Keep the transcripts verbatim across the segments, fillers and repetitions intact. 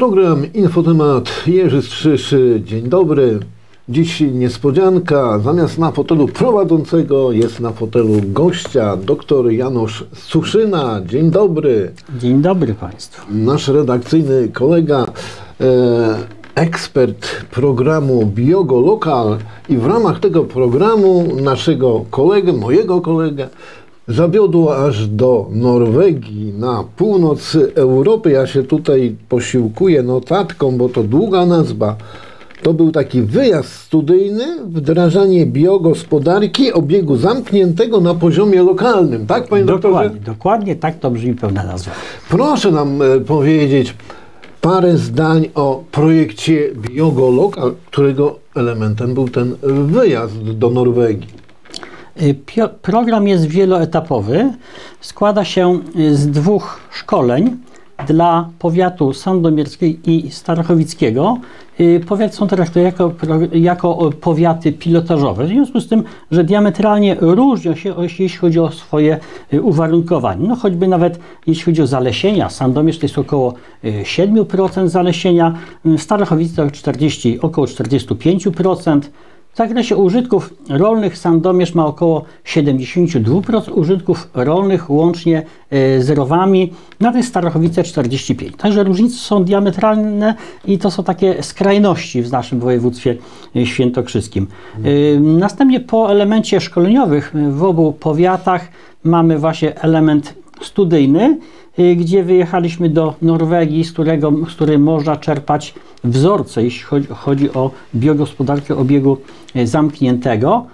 Program Infotemat, Jerzy Strzyszy, dzień dobry. Dziś niespodzianka, zamiast na fotelu prowadzącego jest na fotelu gościa, dr Janusz Suszyna. Dzień dobry. Dzień dobry Państwu. Nasz redakcyjny kolega, e, ekspert programu Biogo Lokal i w ramach tego programu naszego kolegę, mojego kolegę, zawiodło aż do Norwegii, na północ Europy. Ja się tutaj posiłkuję notatką, bo to długa nazwa. To był taki wyjazd studyjny, wdrażanie biogospodarki obiegu zamkniętego na poziomie lokalnym. Tak, panie dokładnie, doktorze? Dokładnie, tak to brzmi pełna nazwa. Proszę nam e, powiedzieć parę zdań o projekcie Biogo Lokal, którego elementem był ten wyjazd do Norwegii. Pio program jest wieloetapowy. Składa się z dwóch szkoleń dla powiatu sandomierskiego i starachowickiego. Powiat są traktowani jako, jako powiaty pilotażowe, w związku z tym, że diametralnie różnią się, jeśli chodzi o swoje uwarunkowania. No choćby nawet jeśli chodzi o zalesienia, Sandomierz to jest około siedem procent zalesienia, Starachowice to czterdzieści, około czterdzieści pięć procent. W zakresie użytków rolnych Sandomierz ma około siedemdziesiąt dwa procent użytków rolnych łącznie z rowami, natomiast Starachowice czterdzieści pięć procent. Także różnice są diametralne i to są takie skrajności w naszym województwie świętokrzyskim. Hmm. Następnie po elemencie szkoleniowych w obu powiatach mamy właśnie element studyjny, gdzie wyjechaliśmy do Norwegii, z, którego, z której można czerpać wzorce, jeśli chodzi, chodzi o biogospodarkę obiegu zamkniętego.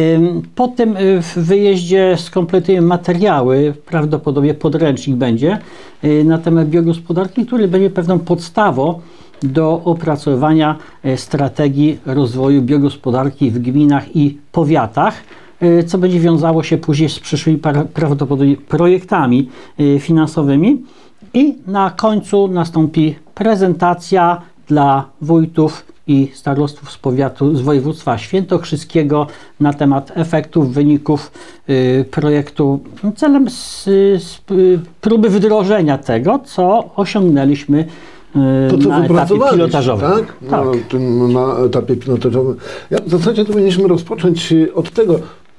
Po tym wyjeździe skompletujemy materiały, prawdopodobnie podręcznik będzie na temat biogospodarki, który będzie pewną podstawą do opracowania strategii rozwoju biogospodarki w gminach i powiatach, co będzie wiązało się później z przyszłymi prawdopodobnie projektami finansowymi. I na końcu nastąpi prezentacja dla wójtów i starostów z powiatu, z województwa świętokrzyskiego na temat efektów, wyników projektu, celem z, z próby wdrożenia tego, co osiągnęliśmy To, co na etapie pilotażowym. Tak? Tak. Na, tym, na etapie pilotażowym. Ja w zasadzie to powinniśmy rozpocząć od tego.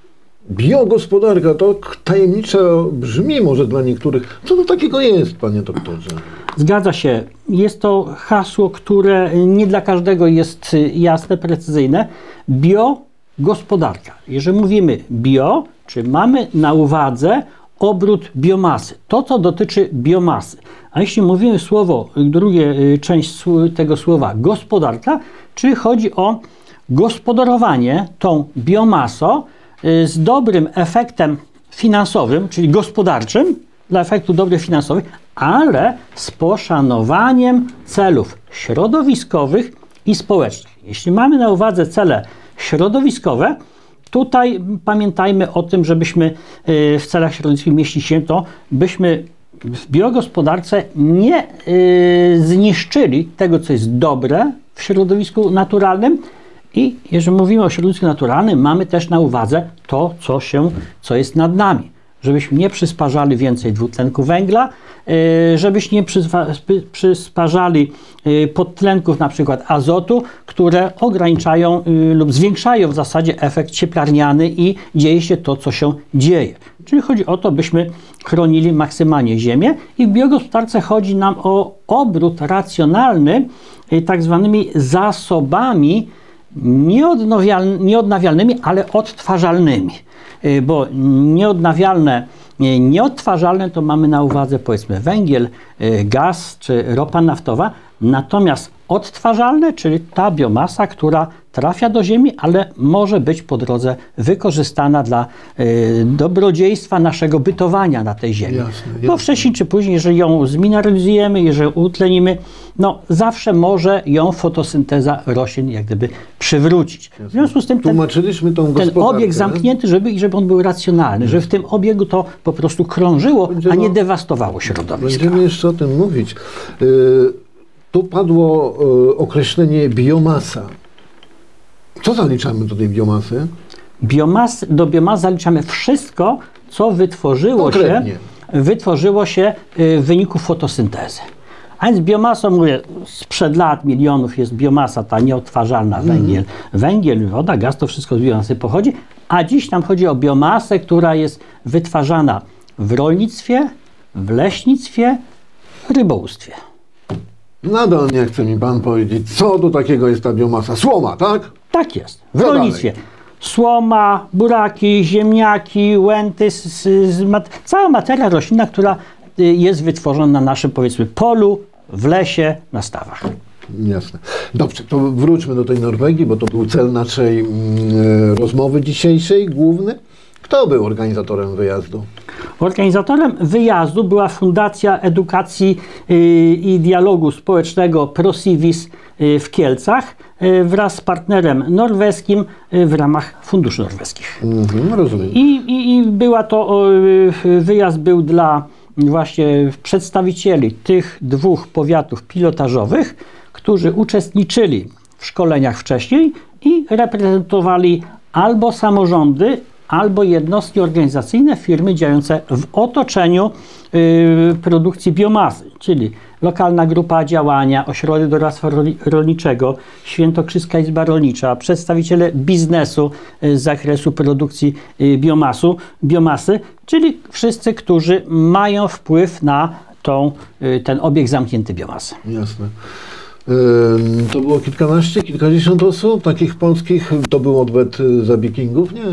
Biogospodarka to tajemniczo brzmi może dla niektórych. Co to takiego jest, panie doktorze? Zgadza się. Jest to hasło, które nie dla każdego jest jasne, precyzyjne. Biogospodarka. Jeżeli mówimy bio, czy mamy na uwadze obrót biomasy, to co dotyczy biomasy. A jeśli mówimy słowo, drugie część tego słowa gospodarka, czy chodzi o gospodarowanie tą biomasą z dobrym efektem finansowym, czyli gospodarczym, dla efektu dobrych finansowych, ale z poszanowaniem celów środowiskowych i społecznych. Jeśli mamy na uwadze cele środowiskowe, tutaj pamiętajmy o tym, żebyśmy w celach środowiskowych mieści się to, byśmy w biogospodarce nie zniszczyli tego, co jest dobre w środowisku naturalnym. I jeżeli mówimy o środowisku naturalnym, mamy też na uwadze to, co, się, co jest nad nami. Żebyśmy nie przysparzali więcej dwutlenku węgla, żebyśmy nie przysparzali podtlenków, na przykład azotu, które ograniczają lub zwiększają w zasadzie efekt cieplarniany i dzieje się to, co się dzieje. Czyli chodzi o to, byśmy chronili maksymalnie ziemię i w biogospodarce chodzi nam o obrót racjonalny tak zwanymi zasobami nieodnawialnymi, ale odtwarzalnymi, bo nieodnawialne, nieodtwarzalne to mamy na uwadze powiedzmy węgiel, gaz czy ropa naftowa, natomiast odtwarzalne, czyli ta biomasa, która trafia do ziemi, ale może być po drodze wykorzystana dla y, dobrodziejstwa naszego bytowania na tej ziemi. Jasne, jasne. Bo wcześniej czy później, jeżeli ją zmineralizujemy, jeżeli utlenimy, no zawsze może ją fotosynteza roślin jak gdyby przywrócić. Jasne. W związku z tym ten, Tłumaczyliśmy tą ten obieg zamknięty, żeby, i żeby on był racjonalny, żeby w tym obiegu to po prostu krążyło, Będziemy, a nie dewastowało środowiska. Będziemy jeszcze o tym mówić. Y Tu padło y, określenie biomasa. Co zaliczamy do tej biomasy? Biomas, do biomasy zaliczamy wszystko, co wytworzyło się, wytworzyło się w wyniku fotosyntezy. A więc biomasą, mówię, sprzed lat, milionów jest biomasa, ta nieodtwarzalna, węgiel. Węgiel, woda, gaz, to wszystko z biomasy pochodzi, a dziś tam chodzi o biomasę, która jest wytwarzana w rolnictwie, w leśnictwie, rybołówstwie. Nadal nie chce mi pan powiedzieć, co do takiego jest ta biomasa. Słoma, tak? Tak jest. W Co rolnictwie. dalej? Słoma, buraki, ziemniaki, łęty, z, z, mat cała materia roślinna, która y, jest wytworzona na naszym, powiedzmy, polu, w lesie, na stawach. Jasne. Dobrze, to wróćmy do tej Norwegii, bo to był cel naszej mm, rozmowy dzisiejszej, główny. Kto był organizatorem wyjazdu? Organizatorem wyjazdu była Fundacja Edukacji y, i Dialogu Społecznego ProCivis y, w Kielcach y, wraz z partnerem norweskim y, w ramach funduszy norweskich. Mhm, rozumiem. I, i, I była to, y, wyjazd był dla właśnie przedstawicieli tych dwóch powiatów pilotażowych, którzy uczestniczyli w szkoleniach wcześniej i reprezentowali albo samorządy, albo jednostki organizacyjne, firmy działające w otoczeniu y, produkcji biomasy, czyli lokalna grupa działania, ośrodek doradztwa rolniczego, Świętokrzyska Izba Rolnicza, przedstawiciele biznesu y, z zakresu produkcji y, biomasu, biomasy, czyli wszyscy, którzy mają wpływ na tą, y, ten obieg zamknięty biomasy. Jasne. To było kilkanaście, kilkadziesiąt osób, takich polskich. To był odwet za wikingów? Nie.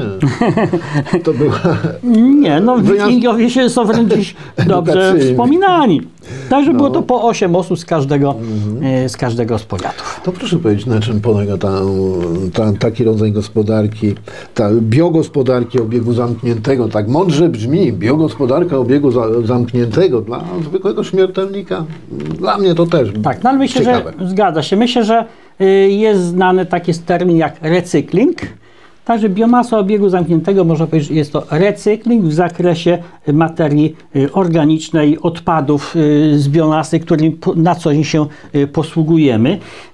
To była... Nie, no wikingowie się są wręcz dziś dobrze wspominani. Także no. Było to po osiem osób z każdego, mhm. z każdego z powiatów. To proszę powiedzieć, na czym polega ta, ta, taki rodzaj gospodarki, ta biogospodarki obiegu zamkniętego. Tak mądrze brzmi, biogospodarka obiegu za, zamkniętego dla zwykłego śmiertelnika. Dla mnie to też tak, no ale myślę, ciekawe. Że zgadza się. Myślę, że jest znany taki termin jak recykling. Także biomasa obiegu zamkniętego, można powiedzieć, że jest to recykling w zakresie materii organicznej, odpadów z biomasy, którymi na co dzień się posługujemy.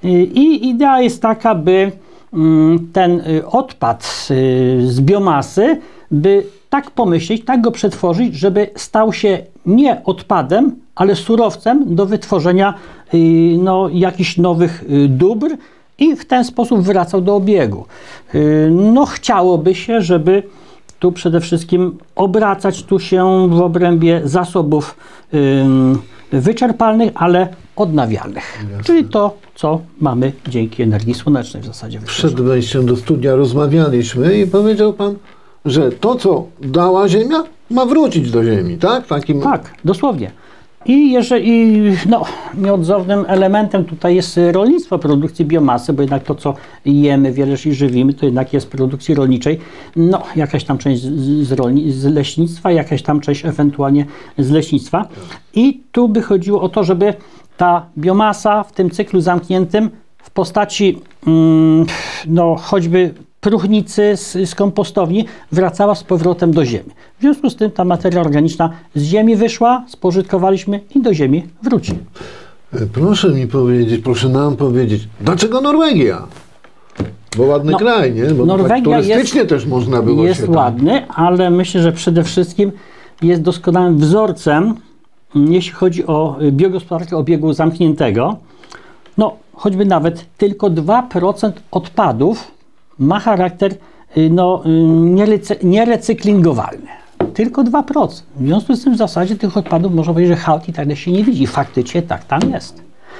I idea jest taka, by ten odpad z biomasy, by tak pomyśleć, tak go przetworzyć, żeby stał się nie odpadem, ale surowcem do wytworzenia no, jakichś nowych dóbr i w ten sposób wracał do obiegu. No chciałoby się, żeby tu przede wszystkim obracać tu się w obrębie zasobów wyczerpalnych, ale odnawialnych. Jasne. Czyli to, co mamy dzięki energii słonecznej w zasadzie. Przed wejściem do studia rozmawialiśmy i powiedział pan, że to, co dała Ziemia, ma wrócić do Ziemi, tak? Takim... Tak, dosłownie. I jeżeli no, nieodzownym elementem tutaj jest rolnictwo, produkcji biomasy, bo jednak to, co jemy, wiele się żywimy, to jednak jest produkcji rolniczej. No, jakaś tam część z, rolni- z leśnictwa, jakaś tam część ewentualnie z leśnictwa. I tu by chodziło o to, żeby ta biomasa w tym cyklu zamkniętym w postaci mm, no, choćby próchnicy z, z kompostowni wracała z powrotem do ziemi. W związku z tym ta materia organiczna z ziemi wyszła, spożytkowaliśmy i do ziemi wróci. Proszę mi powiedzieć, proszę nam powiedzieć, dlaczego Norwegia? Bo ładny no, kraj, nie? Bo Norwegia tak turystycznie jest, też można było jest się ładny, ale myślę, że przede wszystkim jest doskonałym wzorcem, jeśli chodzi o biogospodarkę obiegu zamkniętego. No, choćby nawet tylko dwa procent odpadów ma charakter no, nierecyklingowalny. Tylko dwa procent. W związku z tym w zasadzie tych odpadów można powiedzieć, że hałd i tak dalej się nie widzi. Faktycznie tak tam jest.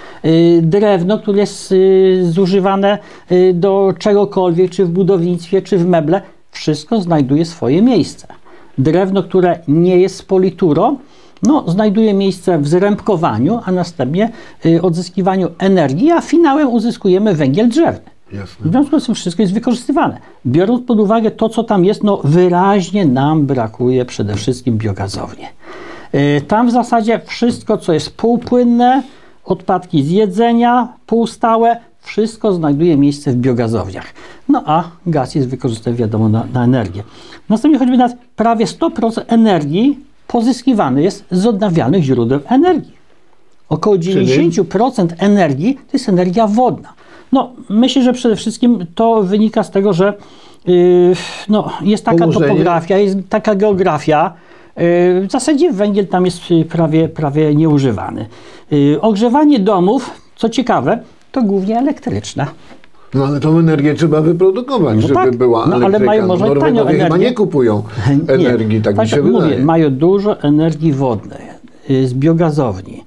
Drewno, które jest zużywane do czegokolwiek, czy w budownictwie, czy w meble, wszystko znajduje swoje miejsce. Drewno, które nie jest z politurą, no, znajduje miejsce w zrębkowaniu, a następnie odzyskiwaniu energii, a finałem uzyskujemy węgiel drzewny. Jasne. W związku z tym wszystko jest wykorzystywane. Biorąc pod uwagę to, co tam jest, no wyraźnie nam brakuje przede wszystkim biogazowni. Yy, tam w zasadzie wszystko, co jest półpłynne, odpadki z jedzenia, półstałe, wszystko znajduje miejsce w biogazowniach. No a gaz jest wykorzystany, wiadomo, na, na energię. Następnie choćby nawet prawie sto procent energii pozyskiwany jest z odnawialnych źródeł energii. Około dziewięćdziesiąt procent energii to jest energia wodna. No, myślę, że przede wszystkim to wynika z tego, że yy, no, jest taka Położenie. topografia, jest taka geografia, W zasadzie węgiel tam jest prawie, prawie nieużywany. Ogrzewanie domów, co ciekawe, to głównie elektryczne. No ale tą energię trzeba wyprodukować, no żeby tak, była no, ale mają może tanią energię. Chyba nie kupują energii, nie, tak, tak mi się mówię, wydaje. Mają dużo energii wodnej z biogazowni.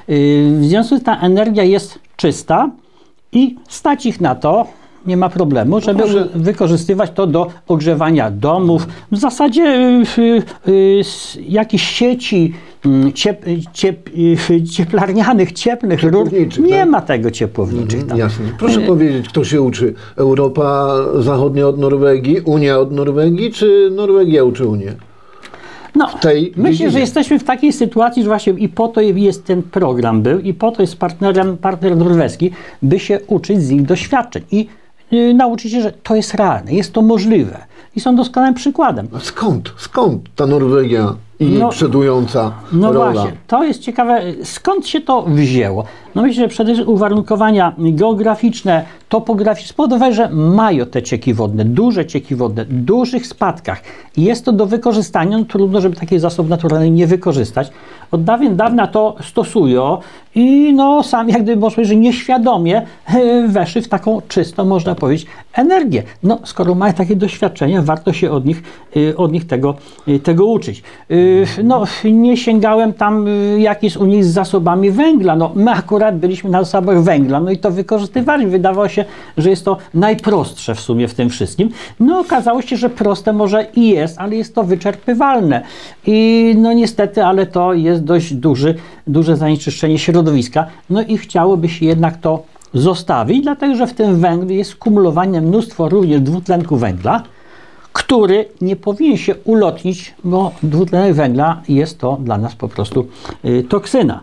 W związku z tym ta energia jest czysta i stać ich na to, nie ma problemu, żeby Może... wykorzystywać to do ogrzewania domów. W zasadzie y, y, y, jakieś sieci ciep, ciep, y, cieplarnianych, cieplnych rur, nie tak? ma tego ciepłowniczych mhm, tam. Jasne. Proszę y powiedzieć, kto się uczy? Europa Zachodnia od Norwegii, Unia od Norwegii, czy Norwegia uczy Unię? No, myślę, że jesteśmy w takiej sytuacji, że właśnie i po to jest ten program był, i po to jest partnerem, partner norweski, by się uczyć z ich doświadczeń i yy, nauczyć się, że to jest realne, jest to możliwe i są doskonałym przykładem. A skąd? Skąd ta Norwegia i no, przodująca no rola? właśnie, to jest ciekawe, skąd się to wzięło? No myślę, że przede wszystkim uwarunkowania geograficzne, topograficzne spowodowały, że mają te cieki wodne, duże cieki wodne, w dużych spadkach. I jest to do wykorzystania, no trudno, żeby takich zasobów naturalnych nie wykorzystać. Od dawien dawna to stosują i no sami jak gdyby można powiedzieć, że nieświadomie weszli w taką czystą, można powiedzieć, energię. No skoro mają takie doświadczenia, warto się od nich, od nich tego, tego uczyć. No nie sięgałem tam, jak jest u nich z zasobami węgla. No my akurat byliśmy na zasobach węgla, no i to wykorzystywali. Wydawało się, że jest to najprostsze w sumie w tym wszystkim. No okazało się, że proste może i jest, ale jest to wyczerpywalne. I no niestety, ale to jest dość duży, duże zanieczyszczenie środowiska. No i chciałoby się jednak to zostawić, dlatego że w tym węglu jest kumulowane mnóstwo również dwutlenku węgla, który nie powinien się ulotnić, bo dwutlenek węgla jest to dla nas po prostu y, toksyna.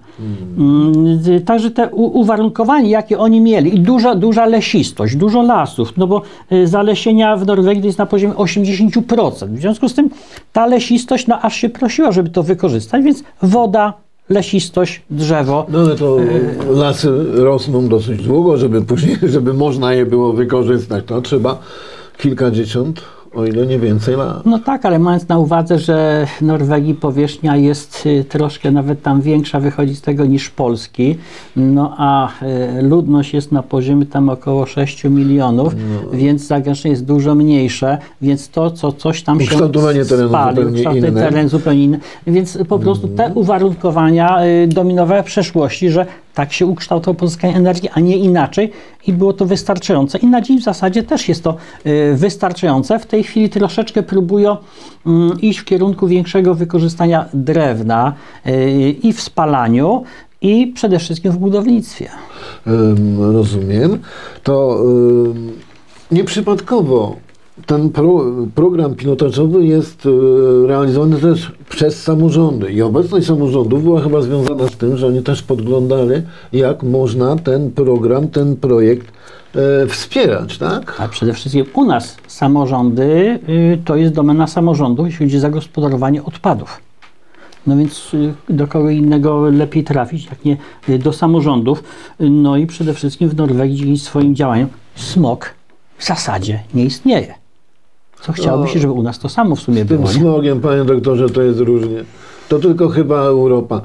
Mm. Y, także te u, uwarunkowania, jakie oni mieli i duża, duża lesistość, dużo lasów, no bo y, zalesienia w Norwegii jest na poziomie osiemdziesiąt procent. W związku z tym ta lesistość, no aż się prosiła, żeby to wykorzystać, więc woda, lesistość, drzewo. No ale to lasy rosną dosyć długo, żeby później, żeby można je było wykorzystać. To trzeba kilkadziesiąt, o ile nie więcej lat. No tak, ale mając na uwadze, że Norwegii powierzchnia jest y, troszkę nawet tam większa, wychodzi z tego niż Polski, no a y, ludność jest na poziomie tam około sześciu milionów, no. Więc zagęszczenie jest dużo mniejsze, więc to, co coś tam się spali, kształtowanie teren zupełnie inny, więc po prostu te mm. uwarunkowania y, dominowały w przeszłości, że tak się ukształtowało pozyskanie energii, a nie inaczej i było to wystarczające. I na dziś w zasadzie też jest to y, wystarczające. W tej chwili troszeczkę próbują y, iść w kierunku większego wykorzystania drewna y, i w spalaniu, i przede wszystkim w budownictwie. Um, rozumiem. To um, nieprzypadkowo ten pro, program pilotażowy jest y, realizowany też przez samorządy i obecność samorządów była chyba związana z tym, że oni też podglądali, jak można ten program, ten projekt y, wspierać, tak? A przede wszystkim u nas samorządy y, to jest domena samorządów, jeśli chodzi o zagospodarowanie odpadów. No więc y, do kogo innego lepiej trafić, jak nie y, do samorządów. Y, no i przede wszystkim w Norwegii dzięki swoim działaniom smog w zasadzie nie istnieje. Co chciałoby się, żeby u nas to samo w sumie było. Z tym smogiem, panie doktorze, to jest różnie. To tylko chyba Europa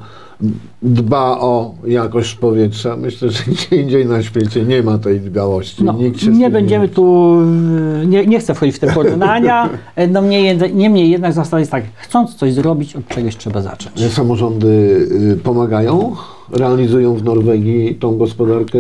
dba o jakość powietrza. Myślę, że gdzie indziej na świecie nie ma tej dbałości. No, Nikt się nie będziemy nie... tu, nie, nie chcę wchodzić w te porównania, no niemniej, niemniej jednak zasada jest tak, chcąc coś zrobić, od czegoś trzeba zacząć. Samorządy pomagają, realizują w Norwegii tą gospodarkę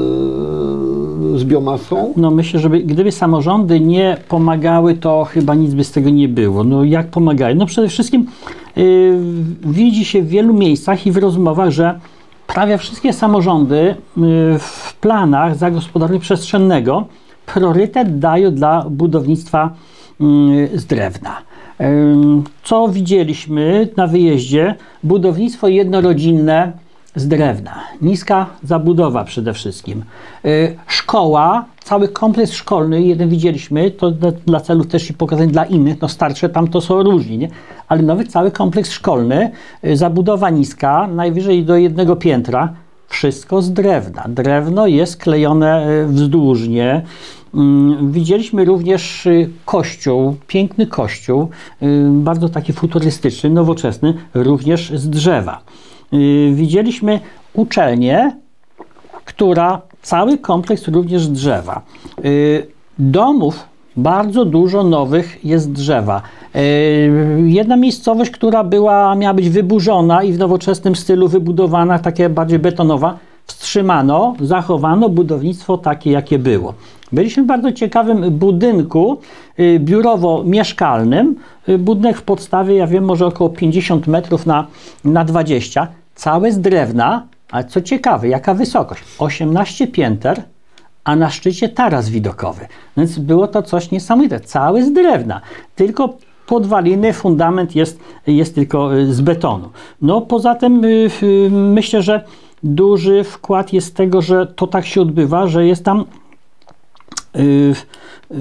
z biomasą? No myślę, że gdyby samorządy nie pomagały, to chyba nic by z tego nie było. No jak pomagają? No przede wszystkim yy, widzi się w wielu miejscach i w rozmowach, że prawie wszystkie samorządy yy, w planach zagospodarowania przestrzennego priorytet dają dla budownictwa yy, z drewna. Yy, co widzieliśmy na wyjeździe? Budownictwo jednorodzinne z drewna. Niska zabudowa przede wszystkim. Yy, szkoła, cały kompleks szkolny, jeden widzieliśmy, to dla, dla celów też i pokazań dla innych, no starsze tam to są różni, nie? Ale nowy cały kompleks szkolny, yy, zabudowa niska, najwyżej do jednego piętra, w wszystko z drewna. Drewno jest klejone wzdłużnie. Widzieliśmy również kościół, piękny kościół, bardzo taki futurystyczny, nowoczesny, również z drzewa. Widzieliśmy uczelnię, która cały kompleks również z drzewa. Domów bardzo dużo nowych jest drzewa. Jedna miejscowość, która była, miała być wyburzona i w nowoczesnym stylu wybudowana, takie bardziej betonowa, wstrzymano, zachowano budownictwo takie, jakie było. Byliśmy w bardzo ciekawym budynku biurowo-mieszkalnym. Budynek w podstawie, ja wiem, może około pięćdziesiąt metrów na, na dwadzieścia. Całe z drewna, ale co ciekawe, jaka wysokość? osiemnaście pięter, a na szczycie taras widokowy. Więc było to coś niesamowite. Cały z drewna. Tylko podwaliny, fundament jest, jest tylko z betonu. No poza tym myślę, że duży wkład jest tego, że to tak się odbywa, że jest tam yy, yy,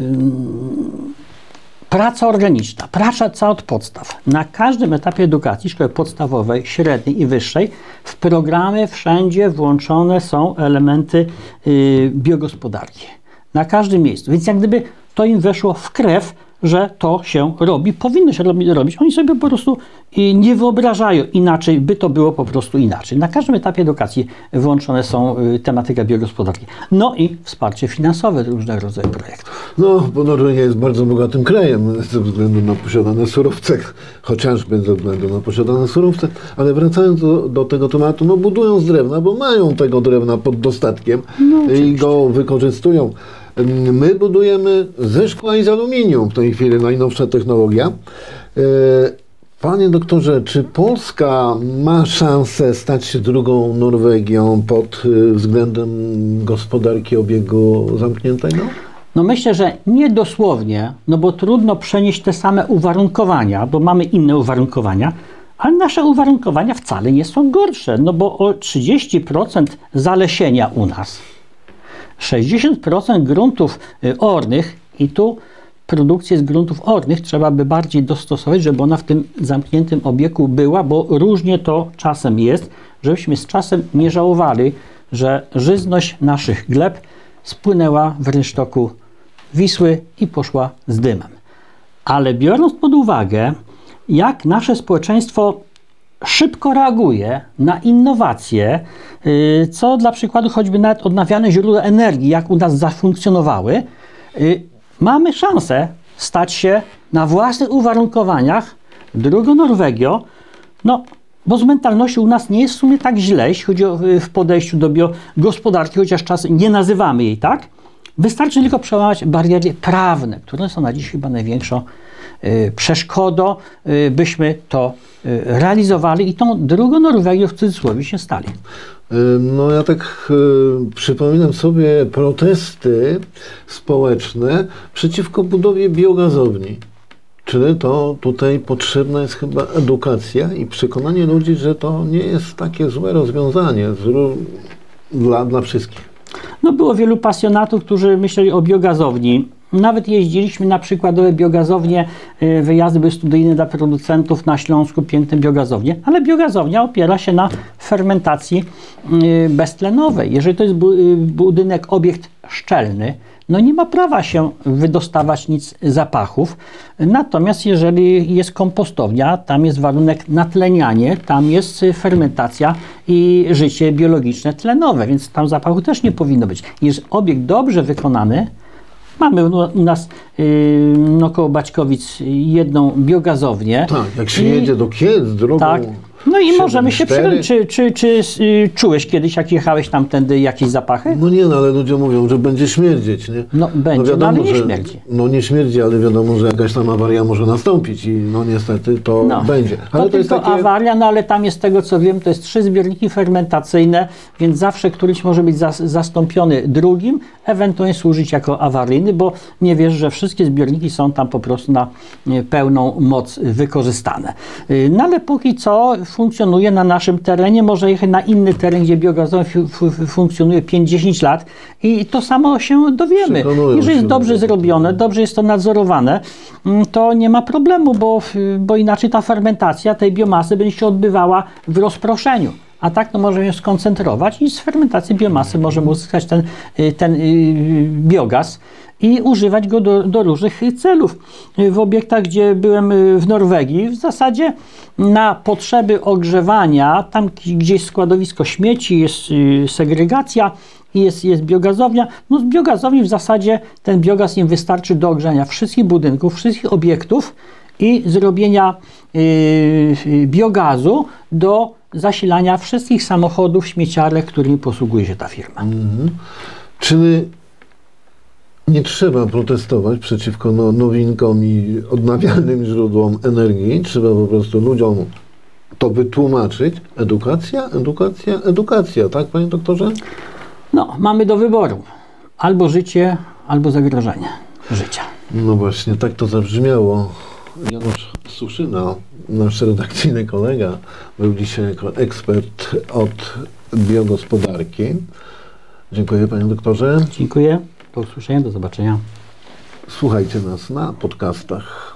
praca organiczna, praca od podstaw. Na każdym etapie edukacji, szkoły podstawowej, średniej i wyższej, w programy wszędzie włączone są elementy yy, biogospodarki. Na każdym miejscu. Więc jak gdyby to im weszło w krew, że to się robi, powinno się robić. Oni sobie po prostu nie wyobrażają inaczej, by to było po prostu inaczej. Na każdym etapie edukacji włączone są tematyka biogospodarki. No i wsparcie finansowe różnego rodzaju projektów. No, bo Norwegia jest bardzo bogatym krajem ze względu na posiadane surowce, chociażby ze względu na posiadane surowce, ale wracając do, do tego tematu, no budują z drewna, bo mają tego drewna pod dostatkiem no, i go wykorzystują. My budujemy ze szkła i z aluminium, w tej chwili najnowsza technologia. Panie doktorze, czy Polska ma szansę stać się drugą Norwegią pod względem gospodarki obiegu zamkniętego? No myślę, że nie dosłownie, no bo trudno przenieść te same uwarunkowania, bo mamy inne uwarunkowania, ale nasze uwarunkowania wcale nie są gorsze, no bo o trzydzieści procent zalesienia u nas, sześćdziesiąt procent gruntów ornych i tu produkcję z gruntów ornych trzeba by bardziej dostosować, żeby ona w tym zamkniętym obiegu była, bo różnie to czasem jest, żebyśmy z czasem nie żałowali, że żyzność naszych gleb spłynęła w rynsztoku Wisły i poszła z dymem. Ale biorąc pod uwagę, jak nasze społeczeństwo szybko reaguje na innowacje, co dla przykładu choćby nawet odnawialne źródła energii, jak u nas zafunkcjonowały, mamy szansę stać się na własnych uwarunkowaniach drugą Norwegią, no bo z mentalnością u nas nie jest w sumie tak źle, jeśli chodzi o w podejściu do biogospodarki, chociaż czasem nie nazywamy jej tak. Wystarczy tylko przełamać bariery prawne, które są na dziś chyba największą y, przeszkodą, y, byśmy to y, realizowali i tą drugą Norwegią w cudzysłowie się stali. No ja tak y, przypominam sobie protesty społeczne przeciwko budowie biogazowni. Czyli to tutaj potrzebna jest chyba edukacja i przekonanie ludzi, że to nie jest takie złe rozwiązanie dla, dla wszystkich. No było wielu pasjonatów, którzy myśleli o biogazowni. Nawet jeździliśmy na przykładowe biogazownie, wyjazdy były studyjne dla producentów na Śląsku, piękne biogazownie, ale biogazownia opiera się na fermentacji beztlenowej. Jeżeli to jest budynek, obiekt szczelny, no nie ma prawa się wydostawać nic zapachów. Natomiast jeżeli jest kompostownia, tam jest warunek natlenianie, tam jest fermentacja i życie biologiczne tlenowe, więc tam zapachu też nie powinno być. Jest obiekt dobrze wykonany. Mamy u nas yy, no, koło Baćkowic jedną biogazownię. Tak, jak się I, jedzie do Kielc drogą. Tak. No i możemy się przyjąć. Czy, czy, czy, czy czułeś kiedyś, jak jechałeś tamtędy, jakieś zapachy? No nie, no ale ludzie mówią, że będzie śmierdzieć, nie? No będzie, no, wiadomo, no ale nie że, śmierdzi. No nie śmierdzi, ale wiadomo, że jakaś tam awaria może nastąpić i no niestety to no, będzie. Ale to, to jest takie... awaria, no ale tam jest, z tego co wiem, to jest trzy zbiorniki fermentacyjne, więc zawsze któryś może być za, zastąpiony drugim, ewentualnie służyć jako awaryjny, bo nie wiesz, że wszystkie zbiorniki są tam po prostu na pełną moc wykorzystane. No ale póki co funkcjonuje na naszym terenie, może jechać na inny teren, gdzie biogazownia funkcjonuje pięć dziesięć lat i to samo się dowiemy. Jeżeli jest dobrze zrobione, dobrze jest to nadzorowane, to nie ma problemu, bo, bo inaczej ta fermentacja tej biomasy będzie się odbywała w rozproszeniu. a tak to możemy ją skoncentrować i z fermentacji biomasy możemy uzyskać ten, ten biogaz i używać go do, do różnych celów. W obiektach, gdzie byłem w Norwegii, w zasadzie na potrzeby ogrzewania, tam gdzieś składowisko śmieci, jest segregacja i jest, jest biogazownia, no z biogazowni w zasadzie ten biogaz im wystarczy do ogrzania wszystkich budynków, wszystkich obiektów i zrobienia yy, biogazu do zasilania wszystkich samochodów, śmieciarek, którymi posługuje się ta firma. Mhm. Czyli nie trzeba protestować przeciwko no, nowinkom i odnawialnym źródłom energii. Trzeba po prostu ludziom to wytłumaczyć. Edukacja, edukacja, edukacja, tak, panie doktorze? No, mamy do wyboru. Albo życie, albo zagrożenie życia. No właśnie, tak to zabrzmiało. Janusz Suszyna, nasz redakcyjny kolega, był dzisiaj jako ekspert od biogospodarki. Dziękuję, panie doktorze. Dziękuję. Do usłyszenia, do zobaczenia. Słuchajcie nas na podcastach.